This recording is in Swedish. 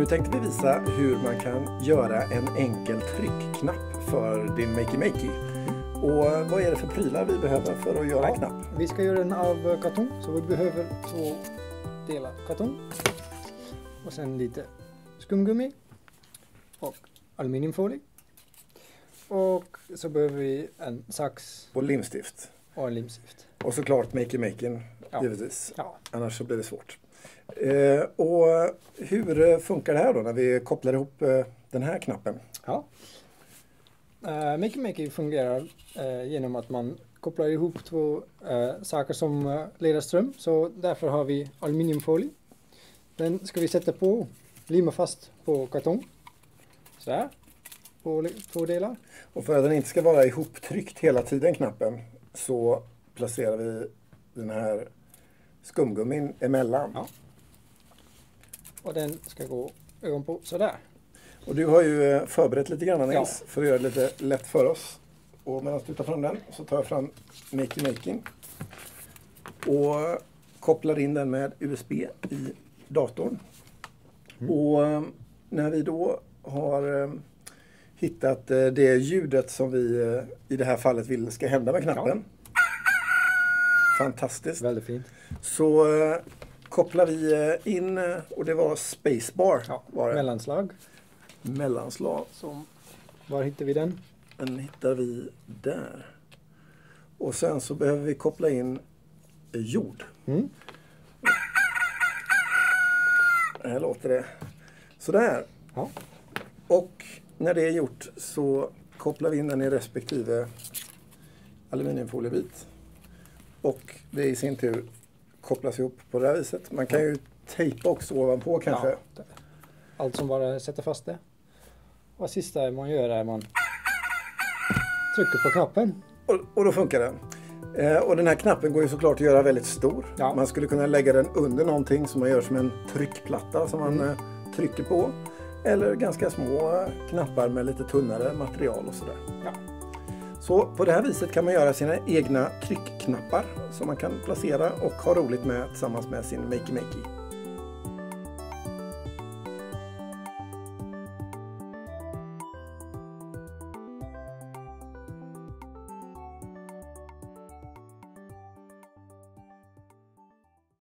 Nu tänkte vi visa hur man kan göra en enkel tryckknapp för din MakeyMakey. Och vad är det för prylar vi behöver för att göra en knapp? Vi ska göra den av kartong, så vi behöver 2 delar kartong. Och sen lite skumgummi och aluminiumfolie. Och så behöver vi en sax Och limstift. och en limstift. Och såklart MakeyMakey, givetvis. Ja. Annars så blir det svårt. Och hur funkar det här då när vi kopplar ihop den här knappen? Ja. MakeyMakey fungerar genom att man kopplar ihop 2 saker som leder ström. Så därför har vi aluminiumfolie. Den ska vi sätta på, limma fast på kartong. Så här, på 2 delar. Och för att den inte ska vara ihoptryckt hela tiden, knappen, så placerar vi den här skumgummin emellan. Ja. Och den ska gå ovanpå sådär. Och du har ju förberett lite grann, Nils, för att göra det lite lätt för oss. Och medan du tar fram den så tar jag fram MakeyMakey och kopplar in den med USB i datorn. Och när vi då har hittat det ljudet som vi i det här fallet vill ska hända med knappen. Fantastiskt. Väldigt fint. Så kopplar vi in, och det var spacebar. Ja, var det. mellanslag. Mellanslag. Var hittar vi den? Den hittar vi där. Och sen så behöver vi koppla in jord. Här låter det sådär. Ja. Och när det är gjort så kopplar vi in den i respektive aluminiumfoliebit. Och det i sin tur kopplas ihop på det här viset. Man kan ju tejpa också ovanpå kanske. Ja, allt som bara sätter fast det. Och sista man gör är man trycker på knappen. Och då funkar den. Och den här knappen går ju såklart att göra väldigt stor. Ja. Man skulle kunna lägga den under någonting som man gör som en tryckplatta som man trycker på. Eller ganska små knappar med lite tunnare material och sådär. Ja. Så på det här viset kan man göra sina egna tryckknappar som man kan placera och ha roligt med tillsammans med sin MakeyMakey.